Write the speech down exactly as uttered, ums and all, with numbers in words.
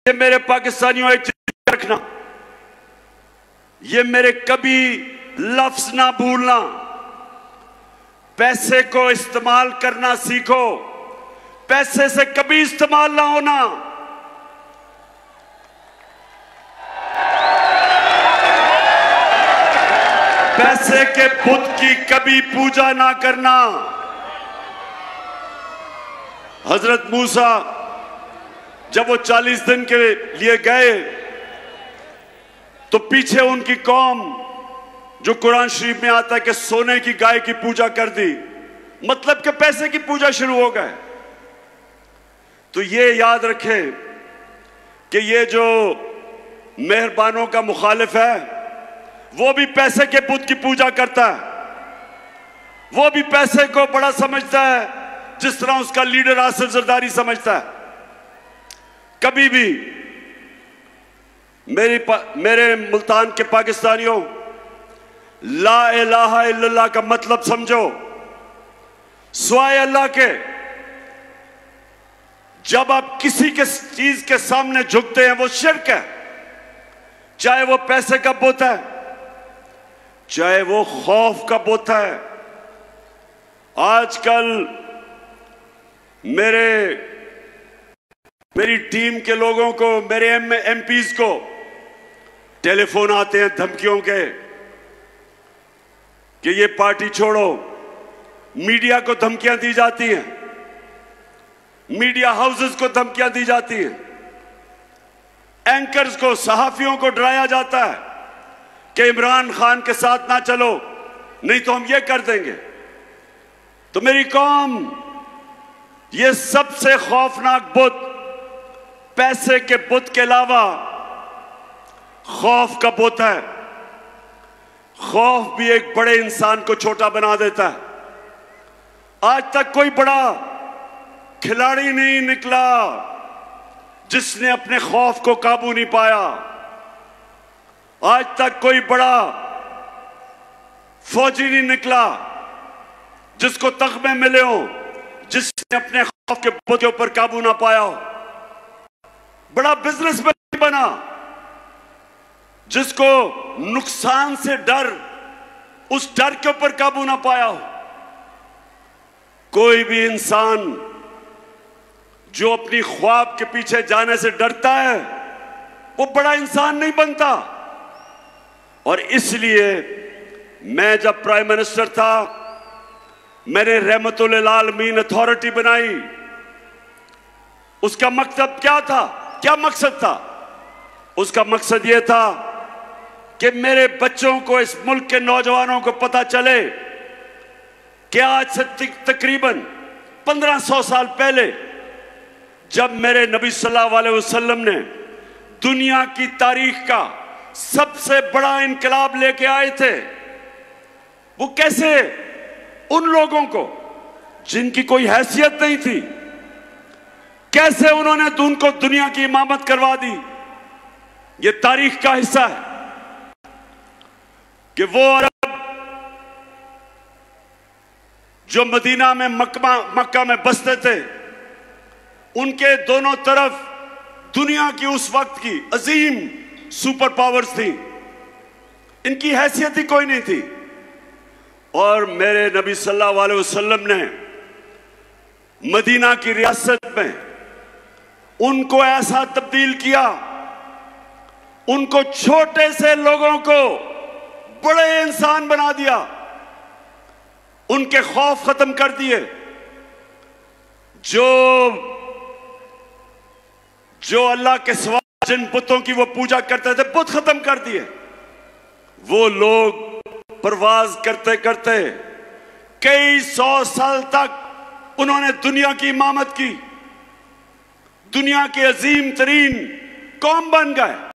ये मेरे पाकिस्तानियों एक चीज रखना, ये मेरे कभी लफ्ज ना भूलना। पैसे को इस्तेमाल करना सीखो, पैसे से कभी इस्तेमाल ना होना। पैसे के बुत की कभी पूजा ना करना। हजरत मूसा जब वो चालीस दिन के लिए गए तो पीछे उनकी कौम, जो कुरान शरीफ में आता है कि सोने की गाय की पूजा कर दी, मतलब कि पैसे की पूजा शुरू हो गए। तो ये याद रखें कि ये जो मेहरबानों का मुखालिफ है वो भी पैसे के बुत की पूजा करता है, वो भी पैसे को बड़ा समझता है जिस तरह उसका लीडर आसिफ जरदारी समझता है। कभी भी मेरी मेरे मुल्तान के पाकिस्तानियों, ला इलाहा इल्लल्लाह का मतलब समझो। स्वाय अल्लाह के जब आप किसी के चीज के सामने झुकते हैं वो शिर्क है, चाहे वो पैसे का बुत है, चाहे वो खौफ का बुत है। आजकल मेरे मेरी टीम के लोगों को, मेरे एम एमपीज को टेलीफोन आते हैं धमकियों के कि ये पार्टी छोड़ो। मीडिया को धमकियां दी जाती हैं, मीडिया हाउसेस को धमकियां दी जाती हैं, एंकर्स को, सहाफियों को डराया जाता है कि इमरान खान के साथ ना चलो नहीं तो हम ये कर देंगे। तो मेरी कौम, ये सबसे खौफनाक बुत पैसे के बुत के अलावा खौफ का बुत है। खौफ भी एक बड़े इंसान को छोटा बना देता है। आज तक कोई बड़ा खिलाड़ी नहीं निकला जिसने अपने खौफ को काबू नहीं पाया। आज तक कोई बड़ा फौजी नहीं निकला जिसको तगमे मिले हो, जिसने अपने खौफ के बुत के ऊपर काबू ना पाया हो। बड़ा बिजनेसमैन बना जिसको नुकसान से डर, उस डर के ऊपर काबू ना पाया हो। कोई भी इंसान जो अपनी ख्वाब के पीछे जाने से डरता है वो बड़ा इंसान नहीं बनता। और इसलिए मैं जब प्राइम मिनिस्टर था, मैंने रहमतुल आलमीन अथॉरिटी बनाई। उसका मकसद क्या था? क्या मकसद था? उसका मकसद यह था कि मेरे बच्चों को, इस मुल्क के नौजवानों को पता चले कि आज से तकरीबन पंद्रह सौ साल पहले जब मेरे नबी सल्लल्लाहु अलैहि वसल्लम ने दुनिया की तारीख का सबसे बड़ा इनकलाब लेके आए थे, वो कैसे उन लोगों को जिनकी कोई हैसियत नहीं थी, कैसे उन्होंने उनको दुनिया की इमामत करवा दी। ये तारीख का हिस्सा है कि वो अरब जो मदीना में, मक्का मक्का में बसते थे, उनके दोनों तरफ दुनिया की उस वक्त की अजीम सुपर पावर्स थी, इनकी हैसियत ही कोई नहीं थी। और मेरे नबी सल्लल्लाहु अलैहि वसल्लम ने मदीना की रियासत में उनको ऐसा तब्दील किया, उनको छोटे से लोगों को बड़े इंसान बना दिया, उनके खौफ खत्म कर दिए। जो जो अल्लाह के सिवा जिन बुतों की वो पूजा करते थे, बुत खत्म कर दिए। वो लोग परवाज करते करते कई सौ साल तक उन्होंने दुनिया की इमामत की, दुनिया के अजीम तरीन कौम बन गए।